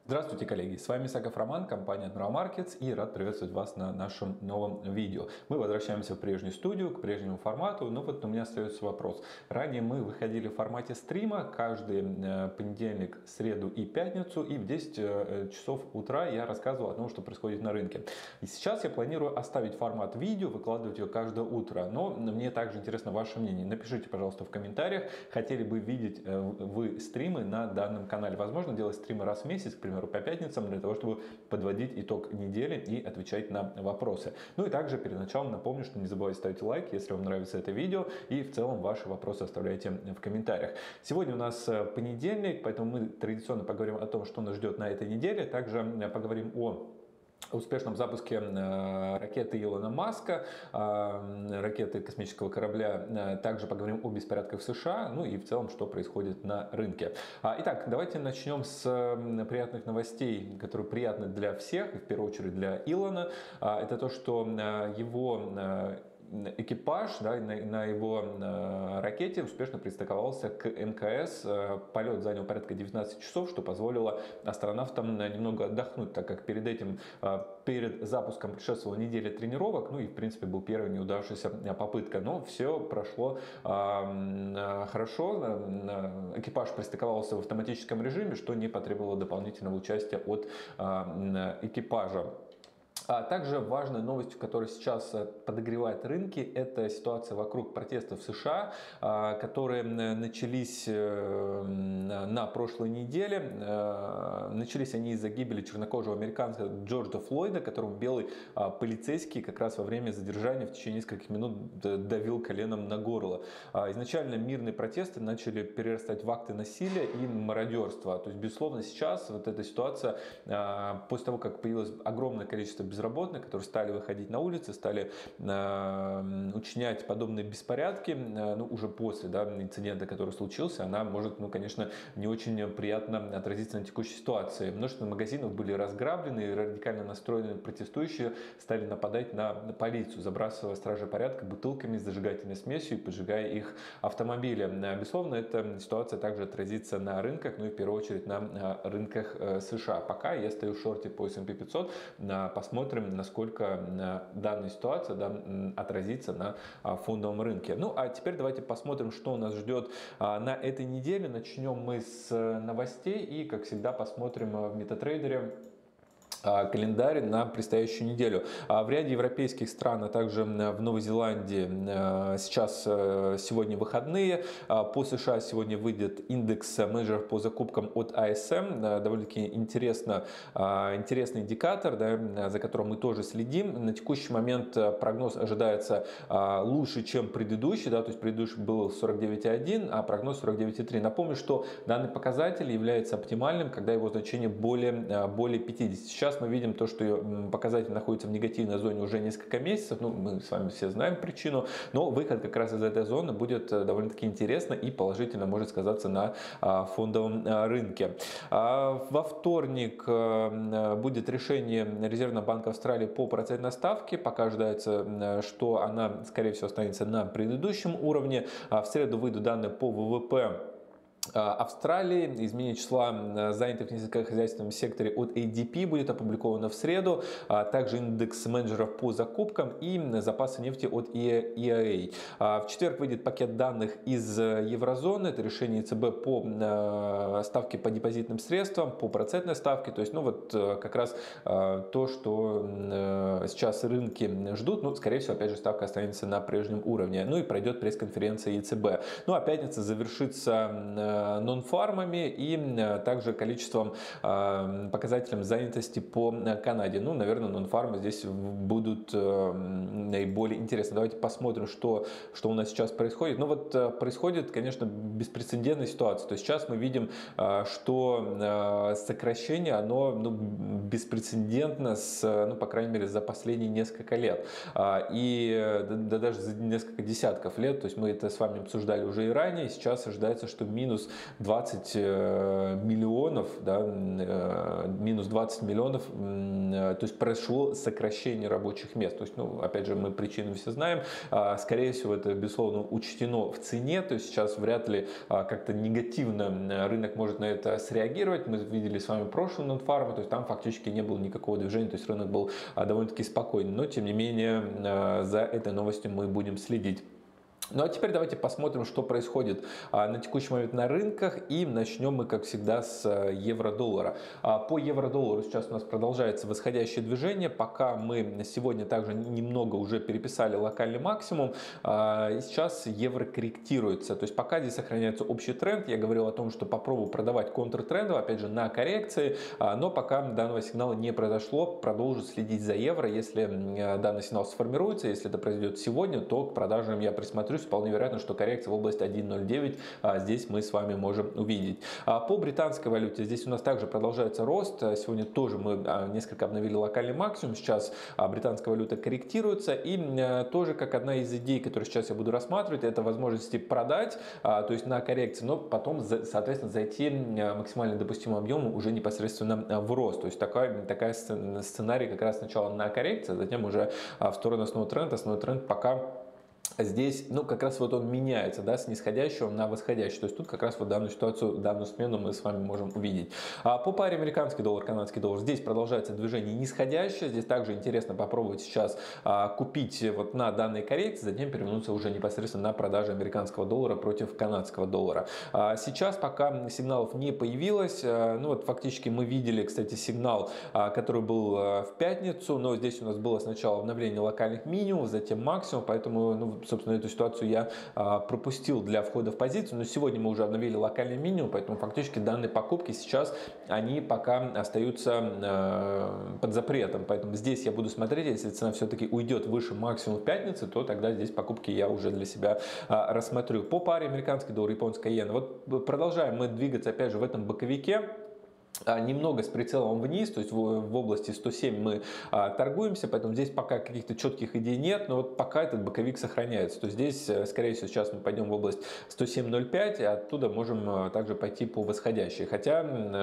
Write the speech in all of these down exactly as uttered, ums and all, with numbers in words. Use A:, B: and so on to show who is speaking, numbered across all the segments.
A: Здравствуйте, коллеги! С вами Исаков Роман, компания Admiral Markets, и рад приветствовать вас на нашем новом видео. Мы возвращаемся в прежнюю студию, к прежнему формату, но вот у меня остается вопрос. Ранее мы выходили в формате стрима каждый понедельник, среду и пятницу, и в десять часов утра я рассказывал о том, что происходит на рынке. И сейчас я планирую оставить формат видео, выкладывать его каждое утро, но мне также интересно ваше мнение. Напишите, пожалуйста, в комментариях, хотели бы видеть вы стримы на данном канале. Возможно, делать стримы раз в месяц, к примеру, по пятницам, для того, чтобы подводить итог недели и отвечать на вопросы. Ну и также перед началом напомню, что не забывайте ставить лайк, если вам нравится это видео, и в целом ваши вопросы оставляйте в комментариях. Сегодня у нас понедельник, поэтому мы традиционно поговорим о том, что нас ждет на этой неделе. Также поговорим о успешном запуске ракеты Илона Маска, ракеты космического корабля. Также поговорим о беспорядках в США, ну и в целом, что происходит на рынке. Итак, давайте начнем с приятных новостей, которые приятны для всех, и в первую очередь для Илона. Это то, что его экипаж, да, на, на его э, ракете успешно пристыковался к эм ка эс. Полет занял порядка девятнадцати часов, что позволило астронавтам немного отдохнуть, так как перед этим, э, перед запуском предшествовала неделя тренировок, ну и в принципе был первая неудавшаяся попытка. Но все прошло э, хорошо, экипаж пристыковался в автоматическом режиме, что не потребовало дополнительного участия от э, экипажа. А также важной новостью, которая сейчас подогревает рынки, это ситуация вокруг протестов в США, которые начались на прошлой неделе. Начались они из-за гибели чернокожего американца Джорджа Флойда, которому белый полицейский как раз во время задержания в течение нескольких минут давил коленом на горло. Изначально мирные протесты начали перерастать в акты насилия и мародерства. То есть, безусловно, сейчас вот эта ситуация, после того, как появилось огромное количество безработных, которые стали выходить на улицы, стали э, учинять подобные беспорядки, э, ну, уже после, да, инцидента, который случился, она может, ну, конечно, не очень приятно отразиться на текущей ситуации. Множество магазинов были разграблены, и радикально настроенные протестующие стали нападать на полицию, забрасывая стражей порядка бутылками с зажигательной смесью и поджигая их автомобили. Безусловно, эта ситуация также отразится на рынках, ну и в первую очередь на рынках США. Пока я стою в шорте по эс энд пи пятьсот, посмотрим, насколько данная ситуация, да, отразится на фондовом рынке. Ну а теперь давайте посмотрим, что у нас ждет на этой неделе. Начнем мы с новостей и, как всегда, посмотрим в MetaTrader календарь на предстоящую неделю. В ряде европейских стран, а также в Новой Зеландии сейчас сегодня выходные. По США сегодня выйдет индекс менеджеров по закупкам от а эс эм. Довольно-таки интересно, интересный индикатор, да, за которым мы тоже следим. На текущий момент прогноз ожидается лучше, чем предыдущий. Да, то есть предыдущий был сорок девять и один, а прогноз сорок девять и три. Напомню, что данный показатель является оптимальным, когда его значение более, более пятидесяти. Сейчас мы видим то, что показатель находится в негативной зоне уже несколько месяцев. Ну, мы с вами все знаем причину, но выход как раз из этой зоны будет довольно-таки интересно и положительно может сказаться на фондовом рынке. Во вторник будет решение Резервного банка Австралии по процентной ставке. Пока ожидается, что она, скорее всего, останется на предыдущем уровне. В среду выйдут данные по вэ вэ пэ Австралии. Изменение числа занятых в нефтехозяйственном секторе от эй ди пи будет опубликовано в среду. Также индекс менеджеров по закупкам и запасы нефти от и эй эй. В четверг выйдет пакет данных из еврозоны. Это решение и цэ бэ по ставке по депозитным средствам, по процентной ставке. То есть, ну вот как раз то, что сейчас рынки ждут. Ну, скорее всего, опять же, ставка останется на прежнем уровне. Ну и пройдет пресс-конференция и цэ бэ. Ну а пятница завершится нон-фармами и также количеством, показателем занятости по Канаде. Ну, наверное, нон-фармы здесь будут наиболее интересны. Давайте посмотрим, что, что у нас сейчас происходит. Ну, вот происходит, конечно, беспрецедентная ситуация. То есть сейчас мы видим, что сокращение, оно, ну, беспрецедентно, с, ну, по крайней мере, за последние несколько лет. И да, даже за несколько десятков лет. То есть мы это с вами обсуждали уже и ранее. Сейчас ожидается, что минус минус двадцать миллионов, да, минус двадцать миллионов, то есть произошло сокращение рабочих мест. То есть, ну, опять же, мы причины все знаем. Скорее всего, это, безусловно, учтено в цене. То есть сейчас вряд ли как-то негативно рынок может на это среагировать. Мы видели с вами прошлый нонфарм, то есть там фактически не было никакого движения, то есть рынок был довольно-таки спокойный. Но, тем не менее, за этой новостью мы будем следить. Ну а теперь давайте посмотрим, что происходит на текущий момент на рынках, и начнем мы, как всегда, с евро-доллара. По евро-доллару сейчас у нас продолжается восходящее движение, пока мы сегодня также немного уже переписали локальный максимум, и сейчас евро корректируется, то есть пока здесь сохраняется общий тренд. Я говорил о том, что попробую продавать контртрендов, опять же, на коррекции, но пока данного сигнала не произошло, продолжу следить за евро. Если данный сигнал сформируется, если это произойдет сегодня, то к продажам я присмотрю. Вполне вероятно, что коррекция в области один ноль девять здесь мы с вами можем увидеть. По британской валюте здесь у нас также продолжается рост. Сегодня тоже мы несколько обновили локальный максимум. Сейчас британская валюта корректируется. И тоже как одна из идей, которую сейчас я буду рассматривать, это возможности продать, то есть на коррекции, но потом, соответственно, зайти максимально допустимым объемом уже непосредственно в рост. То есть такая, такая сценарий как раз сначала на коррекции, а затем уже в сторону основного тренда. Основной тренд пока здесь, ну, как раз вот он меняется, да, с нисходящего на восходящий. То есть тут как раз вот данную ситуацию, данную смену мы с вами можем увидеть. А по паре американский доллар, канадский доллар, здесь продолжается движение нисходящее. Здесь также интересно попробовать сейчас а, купить вот на данной коррекции, затем перевернуться уже непосредственно на продаже американского доллара против канадского доллара. А сейчас пока сигналов не появилось. А, ну вот фактически мы видели, кстати, сигнал, а, который был а, в пятницу, но здесь у нас было сначала обновление локальных минимумов, затем максимум, поэтому, ну, собственно, эту ситуацию я а, пропустил для входа в позицию, но сегодня мы уже обновили локальный минимум, поэтому фактически данные покупки сейчас, они пока остаются а, под запретом, поэтому здесь я буду смотреть, если цена все-таки уйдет выше максимума в пятницу, то тогда здесь покупки я уже для себя а, рассмотрю. По паре американский доллар, японская иена, вот продолжаем мы двигаться опять же в этом боковике. Немного с прицелом вниз, то есть в, в области сто семь мы а, торгуемся, поэтому здесь пока каких-то четких идей нет, но вот пока этот боковик сохраняется. То есть здесь, скорее всего, сейчас мы пойдем в область сто семь ноль пять, и оттуда можем а, также пойти по восходящей. Хотя,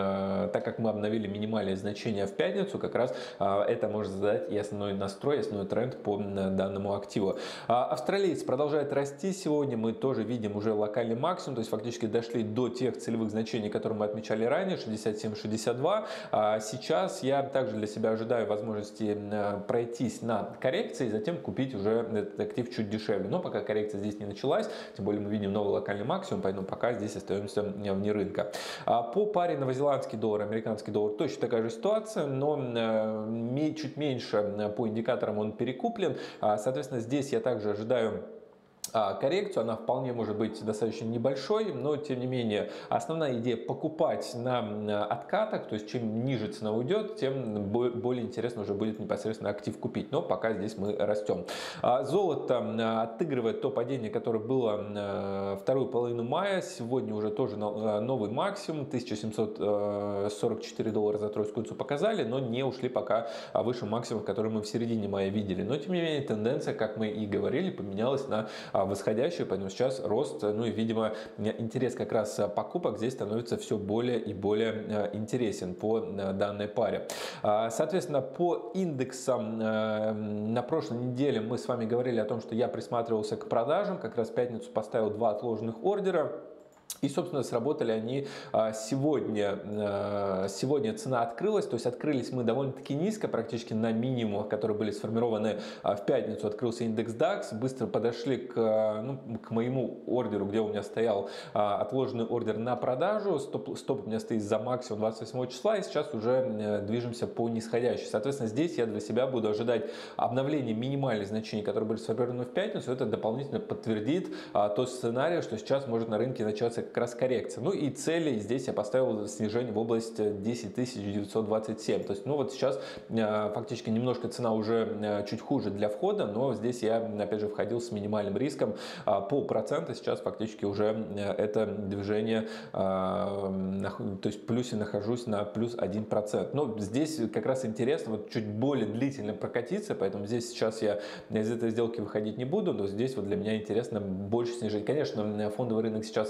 A: а, так как мы обновили минимальные значения в пятницу, как раз а, это может задать и основной настрой, основной тренд по а, данному активу. А, австралиец продолжает расти сегодня, мы тоже видим уже локальный максимум, то есть фактически дошли до тех целевых значений, которые мы отмечали ранее, шестьдесят семь шестьдесят два. Сейчас я также для себя ожидаю возможности пройтись на коррекции и затем купить уже этот актив чуть дешевле. Но пока коррекция здесь не началась, тем более мы видим новый локальный максимум, поэтому пока здесь остаемся вне рынка. По паре новозеландский доллар, американский доллар точно такая же ситуация, но чуть меньше по индикаторам он перекуплен. Соответственно, здесь я также ожидаю коррекцию, она вполне может быть достаточно небольшой, но тем не менее основная идея покупать на откатах, то есть чем ниже цена уйдет, тем более интересно уже будет непосредственно актив купить, но пока здесь мы растем. Золото отыгрывает то падение, которое было вторую половину мая, сегодня уже тоже новый максимум, тысяча семьсот сорок четыре доллара за тройскую унцию показали, но не ушли пока выше максимума, который мы в середине мая видели, но тем не менее тенденция, как мы и говорили, поменялась на восходящую, поэтому сейчас рост, ну и, видимо, интерес как раз покупок здесь становится все более и более интересен по данной паре. Соответственно, по индексам на прошлой неделе мы с вами говорили о том, что я присматривался к продажам, как раз в пятницу поставил два отложенных ордера. И, собственно, сработали они сегодня. Сегодня цена открылась, то есть открылись мы довольно-таки низко, практически на минимумах, которые были сформированы в пятницу. Открылся индекс дакс, быстро подошли к, ну, к моему ордеру, где у меня стоял отложенный ордер на продажу. Стоп, стоп у меня стоит за максимум двадцать восьмого числа, и сейчас уже движемся по нисходящей. Соответственно, здесь я для себя буду ожидать обновления минимальных значений, которые были сформированы в пятницу. Это дополнительно подтвердит тот сценарий, что сейчас может на рынке начаться как раз коррекция. Ну и цели здесь я поставил снижение в область десять тысяч девятьсот двадцать семь. То есть, ну вот сейчас э, фактически немножко цена уже э, чуть хуже для входа, но здесь я опять же входил с минимальным риском э, по проценту. Сейчас фактически уже э, это движение, э, на, то есть в плюсе нахожусь на плюс один процент. Но здесь как раз интересно вот чуть более длительно прокатиться, поэтому здесь сейчас я из этой сделки выходить не буду, но здесь вот для меня интересно больше снижать. Конечно, фондовый рынок сейчас растет,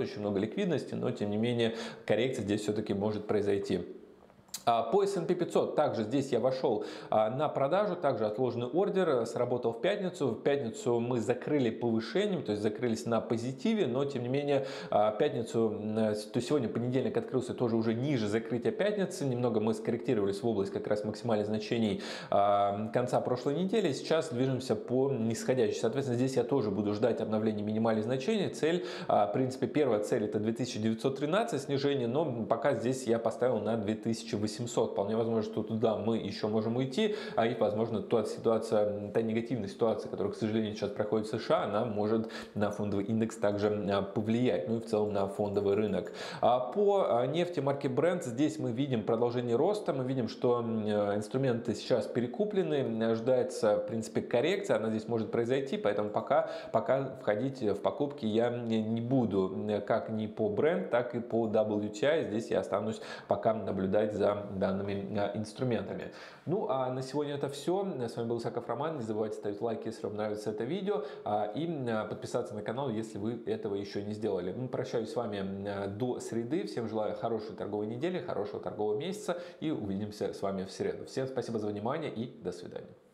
A: очень много ликвидности, но тем не менее коррекция здесь все-таки может произойти. По эс энд пи пятьсот также здесь я вошел на продажу, также отложенный ордер, сработал в пятницу. В пятницу мы закрыли повышением, то есть закрылись на позитиве, но тем не менее пятницу, то сегодня понедельник открылся тоже уже ниже закрытия пятницы. Немного мы скорректировались в область как раз максимальных значений конца прошлой недели. Сейчас движемся по нисходящей. Соответственно, здесь я тоже буду ждать обновления минимальных значений. Цель, в принципе, первая цель это две тысячи девятьсот тринадцать снижение, но пока здесь я поставил на две тысячи восемьсот. Вполне возможно, что туда мы еще можем уйти, а и, возможно, та ситуация, та негативная ситуация, которая, к сожалению, сейчас проходит в США, она может на фондовый индекс также повлиять, ну и в целом на фондовый рынок. По нефти марки Brent здесь мы видим продолжение роста, мы видим, что инструменты сейчас перекуплены, ожидается, в принципе, коррекция, она здесь может произойти, поэтому пока, пока входить в покупки я не буду, как ни по Brent, так и по дабл ю ти ай, здесь я останусь пока наблюдать за данными инструментами. Ну а на сегодня это все. С вами был Исаков Роман. Не забывайте ставить лайки, если вам нравится это видео, и подписаться на канал, если вы этого еще не сделали. Ну, прощаюсь с вами до среды. Всем желаю хорошей торговой недели, хорошего торгового месяца и увидимся с вами в среду. Всем спасибо за внимание и до свидания.